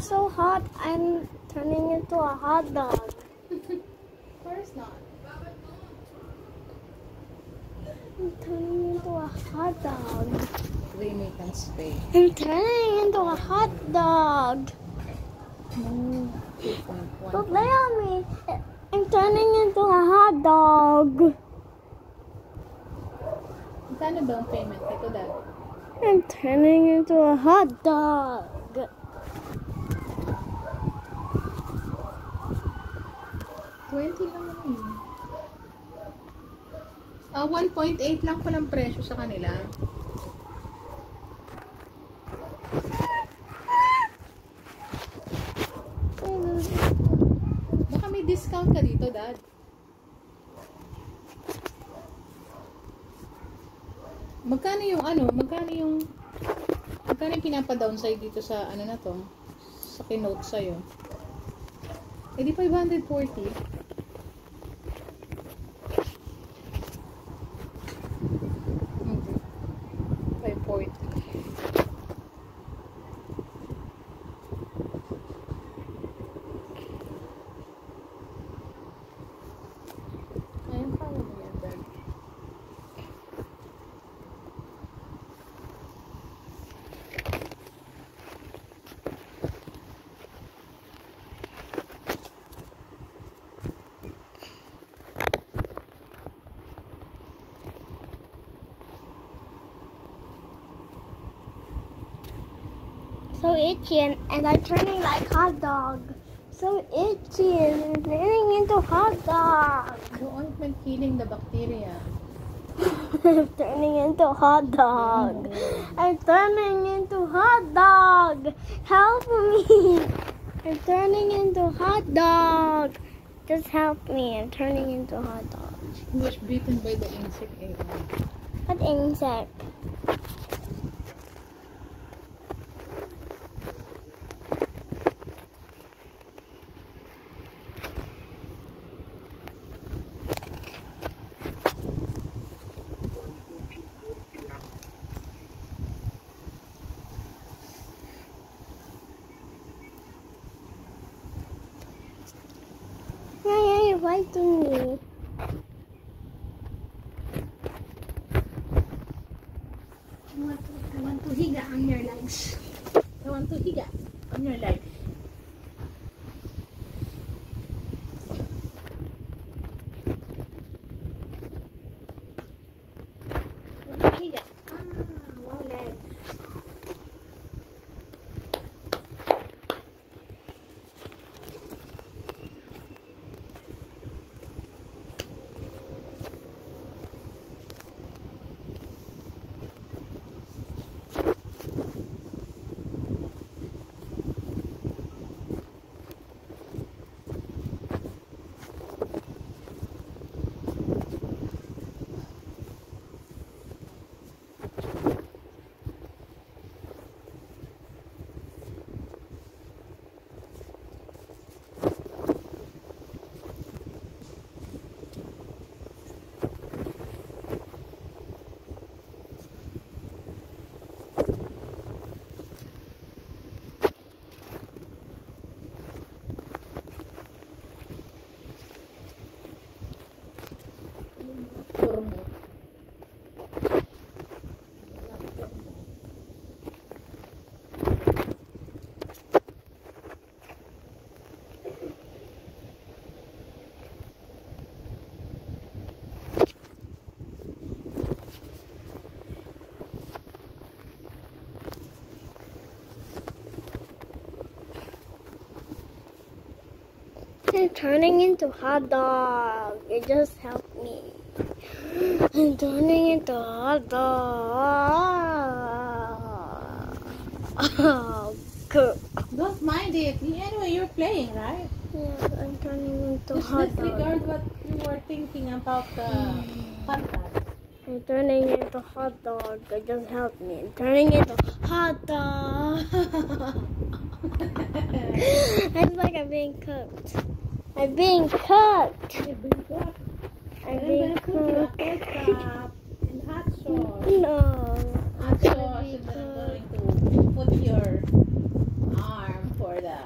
so hot, I'm turning into a hot dog. Of course not. I'm turning into a hot dog. Creamy can stay. I'm turning into a hot dog. 2.1. Don't lay on me. I'm turning into a hot dog. Magkano down payment ito, Dad? I'm turning into a hot dog. 20 lang naman yun. 1.8 lang po ng presyo sa kanila. Baka may discount ka dito, Dad. Magkano yung pinapa-downside dito sa ano na to? Sa kinote sa'yo. Eh di 540. So itchy and I'm turning like hot dog. So itchy and I'm turning into hot dog. The ointment killing the bacteria. I'm turning into hot dog. I'm turning into hot dog. Help me. I'm turning into hot dog. Just help me. I'm turning into hot dog. He was bitten by the insect. What insect? Yeah, you're biting me. I want to higa on your legs. I want to higa on your legs. Higa. Wow, legs. I'm turning into hot dog. It just helped me. I'm turning into hot dog. Oh, good. Don't mind it. Anyway, you're playing, right? Yeah, I'm turning into Just hot disregard dog. what you were thinking about the contact. I'm turning into hot dog. It just helped me. I'm turning into hot dog. It's like I'm being cooked. I'm being cooked. You've been cooked. I'm being cooked. And hot sauce. No. Hot sauce, and then I'm going to put your arm for the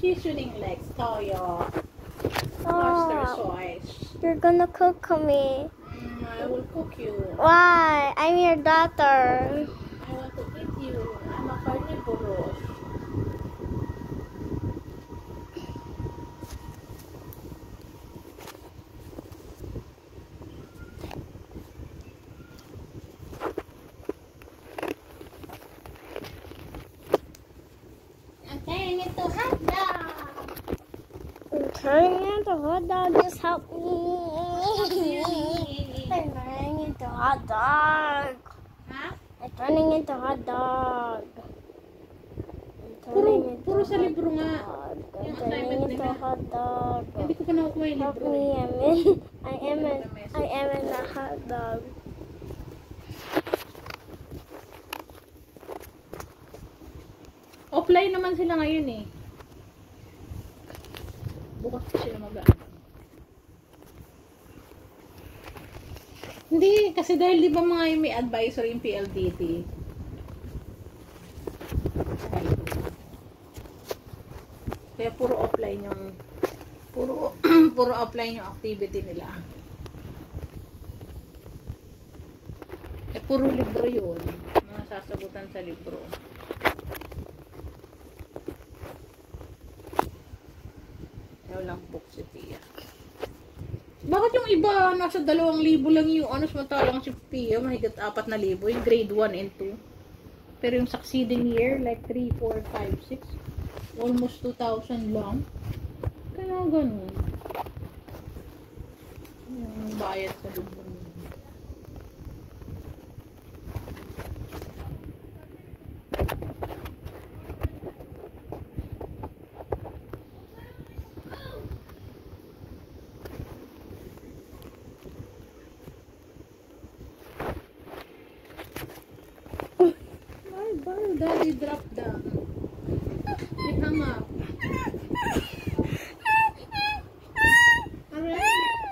Seasoning like toyo, oyster Oh, sauce. you're gonna cook me. I will cook you. Why? I'm your daughter. I want to eat you. I'm a carnivorous. I'm turning into hot dog. I'm turning into hot dog. Just help me. I'm turning into hot dog. Ha? I'm turning into hot dog. I'm turning into Puro sa libro nga. hot dog. I'm Yung turning assignment into nila. hot dog. Hindi ko pa nakukuha yung Help libro. me. I am in a hot dog. Offline naman sila ngayon eh. Bukas pa sila mag Hindi, kasi dahil di ba mga may advisor yung PLDT. Kaya puro offline yung puro offline yung activity nila. Eh puro libro yun. Mga sasagutan sa libro. Walang book si Pia. Bakit yung iba nasa 2,000 lang yung ano, samantalang si Pia mahigit 4,000 yung grade 1 and 2. Pero yung succeeding year like 3, 4, 5, 6 almost 2,000 lang. Kaya ganun. Yung bayad sa libro. Bye, Daddy drop down. They hung up. Alright.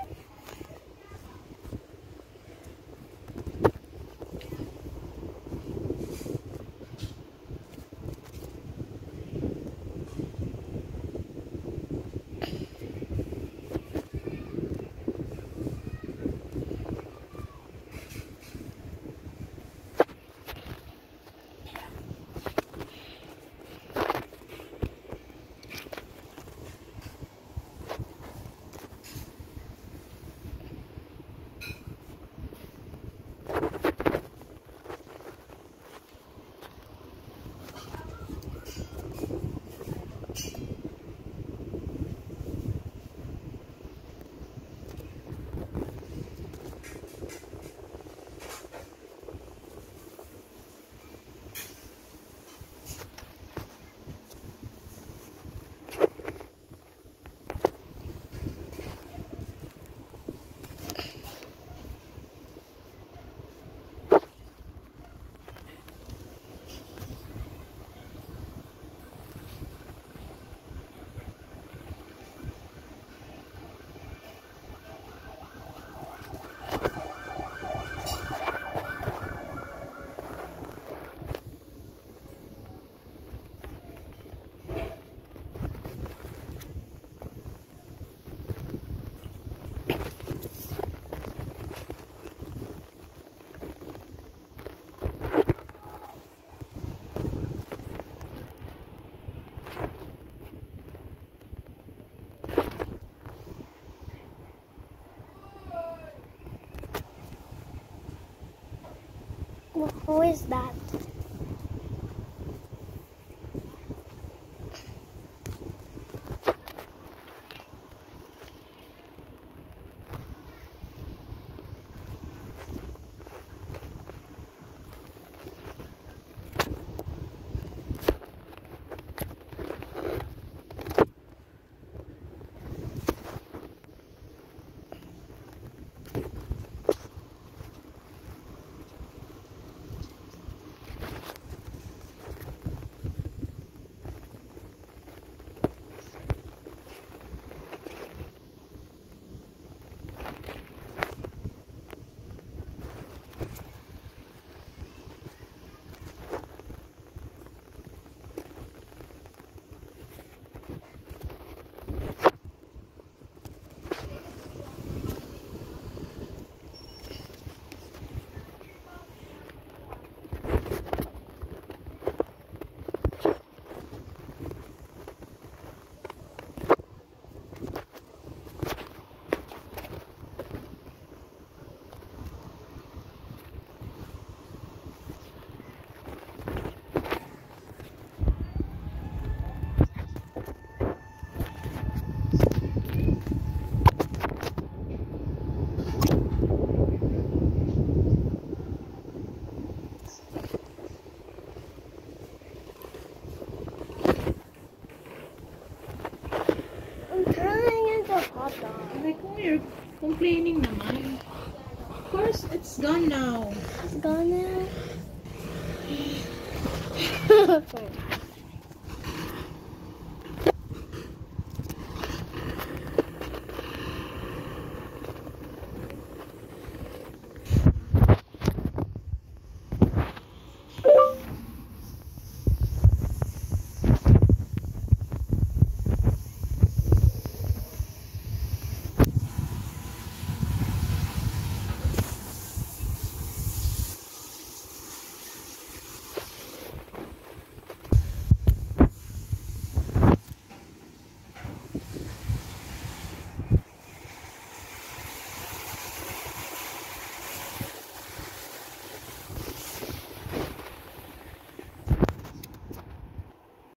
Who is that? Like, oh, you're complaining naman. Of course, it's gone now. It's gone now.